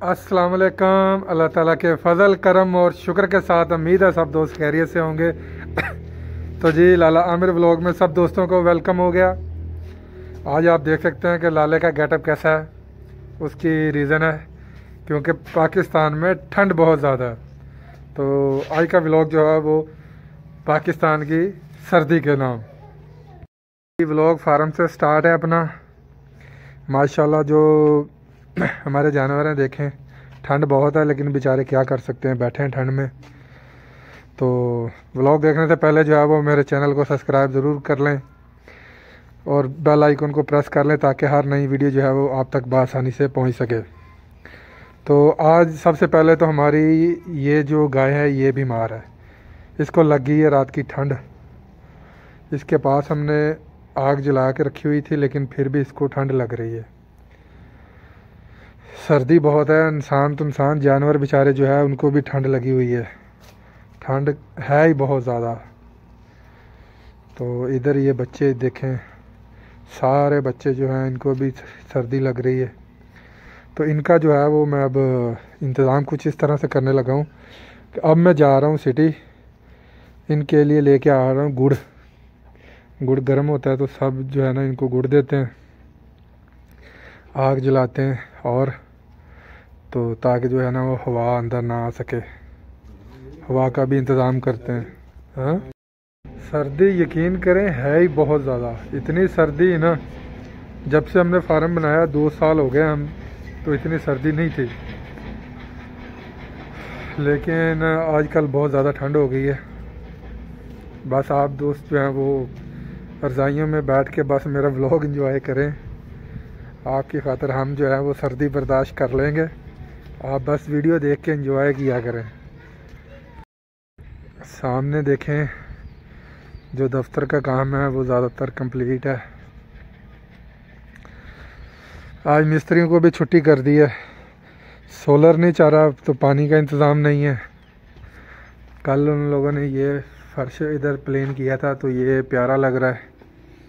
अस्सलाम वालेकुम। अल्लाह ताला के फ़ज़ल करम और शुक्र के साथ उम्मीद है सब दोस्त खैरियत से होंगे। तो जी लाला आमिर व्लॉग में सब दोस्तों को वेलकम हो गया। आज आप देख सकते हैं कि लाले का गेटअप कैसा है। उसकी रीज़न है क्योंकि पाकिस्तान में ठंड बहुत ज़्यादा है। तो आज का व्लॉग जो है वो पाकिस्तान की सर्दी के नाम। व्लॉग फार्म से स्टार्ट है अपना। माशाल्लाह जो हमारे जानवर हैं देखें, ठंड बहुत है लेकिन बेचारे क्या कर सकते हैं, बैठे हैं ठंड में। तो व्लॉग देखने से पहले जो है वो मेरे चैनल को सब्सक्राइब ज़रूर कर लें और बेल आइकन को प्रेस कर लें ताकि हर नई वीडियो जो है वो आप तक बआसानी से पहुंच सके। तो आज सबसे पहले तो हमारी ये जो गाय है ये बीमार है, इसको लग गई है रात की ठंड। इसके पास हमने आग जला के रखी हुई थी लेकिन फिर भी इसको ठंड लग रही है। सर्दी बहुत है, इंसान तो इंसान, जानवर बेचारे जो है उनको भी ठंड लगी हुई है। ठंड है ही बहुत ज़्यादा। तो इधर ये बच्चे देखें, सारे बच्चे जो हैं इनको भी सर्दी लग रही है। तो इनका जो है वो मैं अब इंतज़ाम कुछ इस तरह से करने लगा हूँ कि अब मैं जा रहा हूँ सिटी, इनके लिए लेके आ रहा हूँ गुड़ गर्म होता है तो सब जो है ना इनको गुड़ देते हैं, आग जलाते हैं और तो ताकि जो है ना वो हवा अंदर ना आ सके, हवा का भी इंतज़ाम करते हैं। हाँ, सर्दी यकीन करें है ही बहुत ज़्यादा। इतनी सर्दी है ना, जब से हमने फार्म बनाया 2 साल हो गए हम, तो इतनी सर्दी नहीं थी। लेकिन आजकल बहुत ज़्यादा ठंड हो गई है। बस आप दोस्त जो हैं वो रज़ाइयों में बैठ के बस मेरा व्लॉग एंजॉय करें। आपकी खातिर हम जो है वो सर्दी बर्दाश्त कर लेंगे, आप बस वीडियो देख के एंजॉय किया करें। सामने देखें जो दफ्तर का काम है वो ज़्यादातर कंप्लीट है। आज मिस्त्रियों को भी छुट्टी कर दी है, सोलर नहीं चल रहा तो पानी का इंतज़ाम नहीं है। कल उन लोगों ने ये फर्श इधर प्लेन किया था तो ये प्यारा लग रहा है।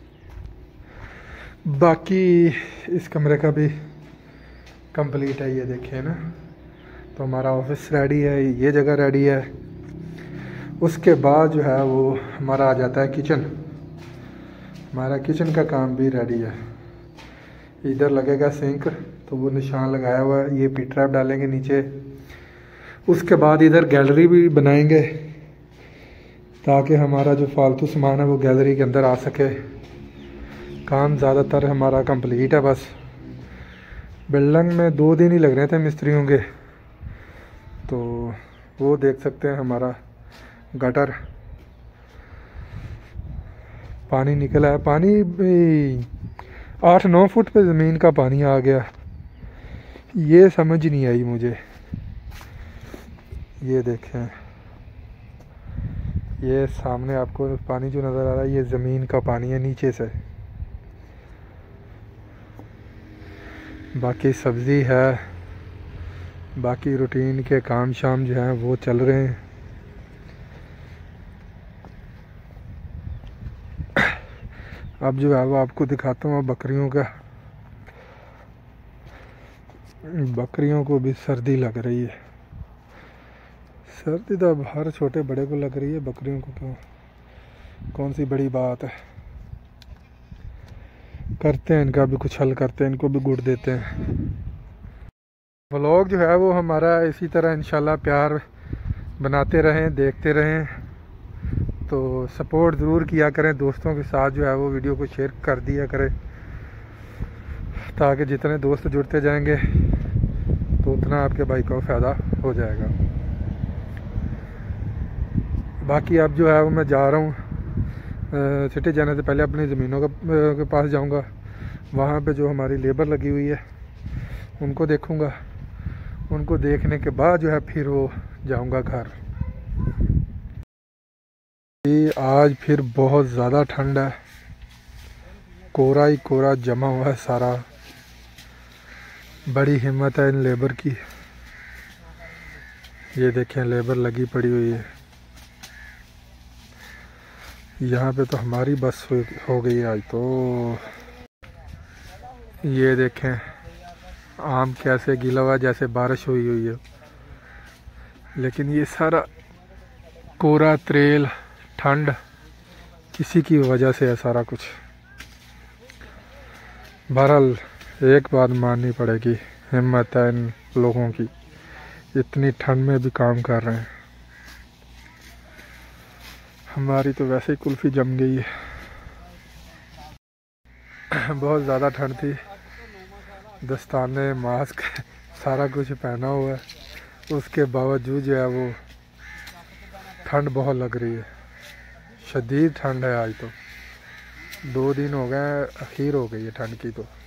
बाकी इस कमरे का भी कंप्लीट है, ये देखें ना। तो हमारा ऑफिस रेडी है, ये जगह रेडी है। उसके बाद जो है वो हमारा आ जाता है किचन। हमारा किचन का काम भी रेडी है। इधर लगेगा सिंक, तो वो निशान लगाया हुआ है, ये पी ट्रैप डालेंगे नीचे। उसके बाद इधर गैलरी भी बनाएंगे ताकि हमारा जो फालतू सामान है वो गैलरी के अंदर आ सके। काम ज़्यादातर हमारा कंप्लीट है। बस बिल्डिंग में 2 दिन ही लग रहे थे मिस्त्रियों के। तो वो देख सकते हैं हमारा गटर, पानी निकला है। पानी 8-9 फुट पे ज़मीन का पानी आ गया, ये समझ नहीं आई मुझे। ये देखें, ये सामने आपको पानी जो नज़र आ रहा है ये ज़मीन का पानी है नीचे से। बाकी सब्ज़ी है, बाकी रूटीन के काम शाम जो हैं वो चल रहे हैं। अब जो है वो आपको दिखाता हूँ बकरियों का। बकरियों को भी सर्दी लग रही है। सर्दी तो अब हर छोटे बड़े को लग रही है, बकरियों को क्यों, कौन सी बड़ी बात है। करते हैं इनका भी कुछ हल करते हैं, इनको भी गुड़ देते हैं। व्लॉग जो है वो हमारा इसी तरह इंशाल्लाह प्यार बनाते रहें, देखते रहें। तो सपोर्ट ज़रूर किया करें, दोस्तों के साथ जो है वो वीडियो को शेयर कर दिया करें ताकि जितने दोस्त जुड़ते जाएंगे तो उतना आपके भाई को फ़ायदा हो जाएगा। बाकी अब जो है वो मैं जा रहा हूँ सिटी जाने से पहले अपनी ज़मीनों के पास जाऊँगा। वहाँ पे जो हमारी लेबर लगी हुई है उनको देखूँगा, उनको देखने के बाद जो है फिर वो जाऊँगा घर। आज फिर बहुत ज़्यादा ठंड है, कोहरा ही कोहरा जमा हुआ है सारा। बड़ी हिम्मत है इन लेबर की। ये देखें लेबर लगी पड़ी हुई है। यहाँ पे तो हमारी बस हो गई आज तो। ये देखें आम कैसे गीला हुआ जैसे बारिश हुई हुई है, लेकिन ये सारा कोरा त्रेल ठंड इसी की वजह से है सारा कुछ। बहरहाल एक बात माननी पड़ेगी, हिम्मत है इन लोगों की, इतनी ठंड में भी काम कर रहे हैं। हमारी तो वैसे ही कुल्फ़ी जम गई है। बहुत ज़्यादा ठंड थी, दस्ताने मास्क सारा कुछ पहना हुआ है, उसके बावजूद जो है वो ठंड बहुत लग रही है। शदीद ठंड है आज तो, 2 दिन हो गए, अखीर हो गई है ठंड की तो।